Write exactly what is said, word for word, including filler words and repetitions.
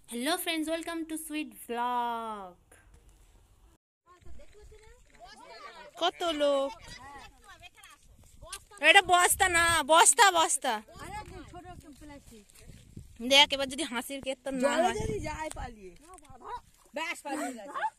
Hello friends, welcome to sweet blog. কত লোক, এটা বস্তা না, বস্তা বস্তা দেখ। এবার যদি হাসির কীর্তন না হয়,